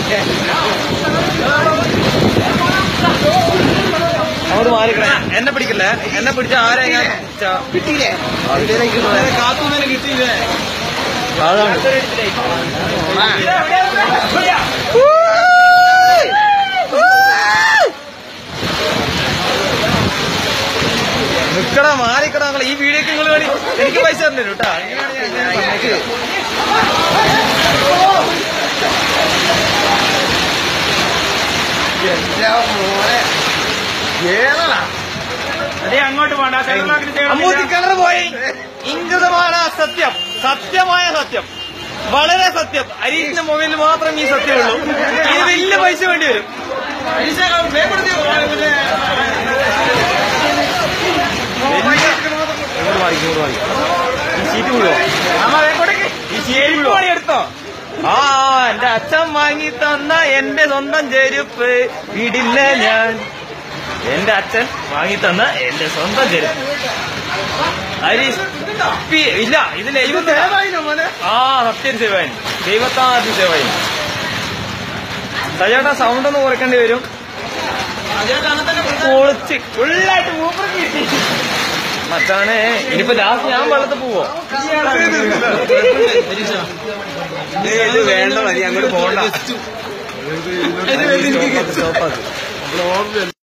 അങ്ങോട്ട് മാറിക്കണേ. എന്നെ പിടിക്കില്ലേ, എന്നെ പിടിച്ച ആരെ കിട്ടിയില്ലേ? കാത്തുനിന്ന് കിട്ടിയില്ലേ? നിക്കടാ, മാറിക്കടാ. നിങ്ങൾ ഈ വീഡിയോക്ക് നിങ്ങൾ വേണ്ടി എനിക്ക് പൈസ തരണം കേട്ടാ. അങ്ങോട്ട് പോണ്ട, അമ്മൂത്തി കിണർ പോയി. ഇംഗിതമാണ് സത്യം, സത്യമായ സത്യം, വളരെ സത്യം. അരീഷിന്റെ മൊബൈലിൽ മാത്രം ഈ സത്യമുള്ളൂ. ഇത് വലിയ പൈസ വേണ്ടി വരും. സീറ്റ് വീഴോ? ഈ സീറ്റ് എടുത്തോ? ആ, എന്റെ അച്ഛൻ വാങ്ങി തന്ന എന്റെ സ്വന്തം ചെരുപ്പ് വിടില്ല ഞാൻ. എന്റെ അച്ഛൻ വാങ്ങി തന്ന എന്റെ സ്വന്തം ചെരുപ്പ്. ഹരീഷ് ഇല്ല, ഇത് ലൈവ്. ആ, സത്യം സേവായി, ദൈവത്താദ്യം സേവായി. സജേട്ടാ സൗണ്ട് ഒന്ന് കുറയ്ക്കേണ്ടി വരും. പൊളിച്ച് ഫുള്ളായിട്ട് മൂപ്പർ കിട്ടി മച്ചാനെ. ഇനിയിപ്പോ ലാസ്റ്റ് ഞാൻ വെള്ളത്തിൽ പോവോ? ഇത് വേണ്ട, മതി, അങ്ങോട്ട് പോകണ്ട.